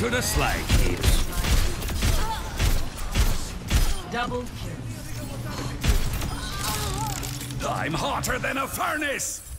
to the slag heaps. Double kill. I'm hotter than a furnace!